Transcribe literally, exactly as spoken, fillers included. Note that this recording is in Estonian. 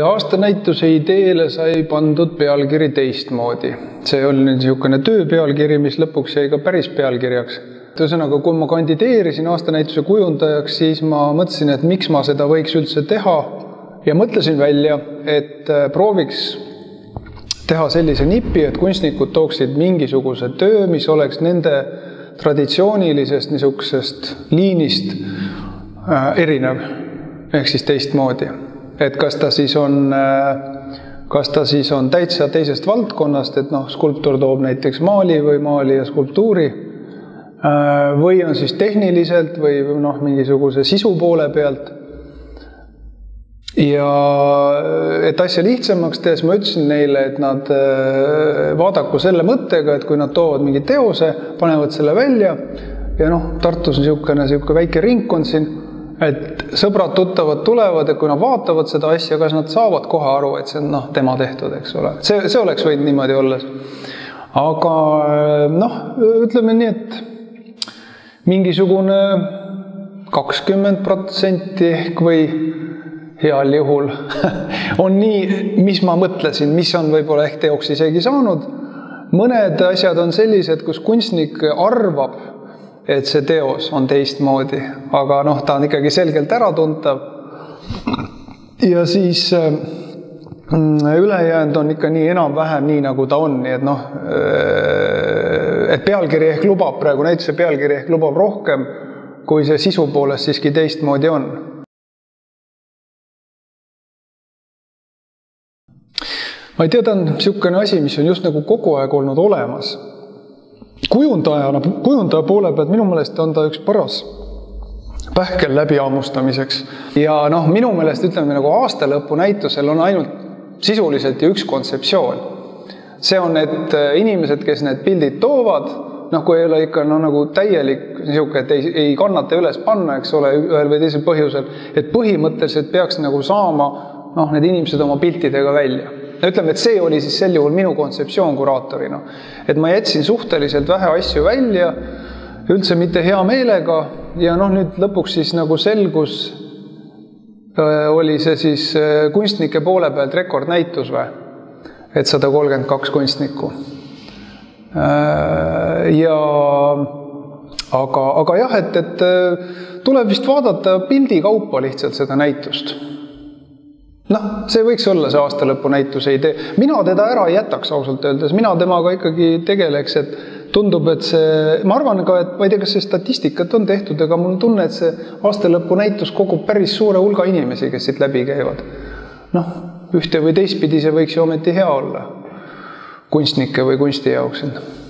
Aastanäituse ideele sai pandud pealkiri teistmoodi. See oli niisugune tööpealkiri, mis lõpuks jäi ka päris pealkirjaks. Ühesõnaga, kui ma kandideerisin aastanäituse kujundajaks, siis ma mõtlesin, et miks ma seda võiks üldse teha. Ja mõtlesin välja, et prooviks teha sellise nipi, et kunstnikud tooksid mingisuguse töö, mis oleks nende traditsioonilisest niisugusest liinist erinev, ehk siis teistmoodi. Et kas ta siis on, kas ta siis on täitsa teisest valdkonnast, et noh, skulptor toob näiteks maali või maali ja skulptuuri, või on siis tehniliselt või noh, mingisuguse sisu poole pealt. Ja et asja lihtsamaks tehes ma ütlesin neile, et nad vaadaku selle mõttega, et kui nad toovad mingi teose, panevad selle välja ja noh, Tartus on niisugune, niisugune väike ringkond siin, et sõbrad tuttavad tulevad ja kui nad vaatavad seda asja, kas nad saavad kohe aru, et see on noh, tema tehtud, eks ole. See, see oleks võinud niimoodi olles. Aga noh, ütleme nii, et mingisugune kakskümmend protsenti ehk või heal juhul on nii, mis ma mõtlesin, mis on võib-olla ehk teoks isegi saanud. Mõned asjad on sellised, kus kunstnik arvab, et see teos on teistmoodi, aga noh, ta on ikkagi selgelt äratuntav. Ja siis ülejäänud on ikka nii enam-vähem nii, nagu ta on, nii et noh, et pealkiri ehk lubab praegu, näituse pealkiri ehk lubab rohkem, kui see sisu poolest siiski teistmoodi on. Ma ei tea, ta on niisugune asi, mis on just nagu kogu aeg olnud olemas. Kujundajana, kujundaja poole pealt minu meelest on ta üks paras pähkel läbi ammustamiseks. Ja noh, minu meelest ütleme nagu aastalõpu näitusel on ainult sisuliselt ja üks kontseptsioon. See on, et inimesed, kes need pildid toovad, noh, kui ei ole ikka no, nagu täielik niisugune, et ei, ei kannata üles panna, eks ole, ühel või teisel põhjusel, et põhimõtteliselt peaks nagu saama noh, need inimesed oma piltidega välja. Ütleme, et see oli siis sel juhul minu kontseptsioon kuraatorina. Et ma jätsin suhteliselt vähe asju välja, üldse mitte hea meelega ja noh, nüüd lõpuks siis nagu selgus oli see siis kunstnike poole pealt rekordnäitus või, et sada kolmkümmend kaks kunstnikku. Ja aga, aga jah, et, et tuleb vist vaadata pildi kaupa lihtsalt seda näitust. Noh, see võiks olla see aastalõpu näituse idee. Mina teda ära jätaks ausalt öeldes. Mina temaga ikkagi tegeleks, et tundub, et see, ma arvan ka, et ma ei tea, kas see statistikat on tehtud, aga mul on tunne, et see aastalõpu näitus kogub päris suure hulga inimesi, kes siit läbi käivad. Noh, ühte või teistpidi see võiks ju ometi hea olla kunstnike või kunsti jaoks.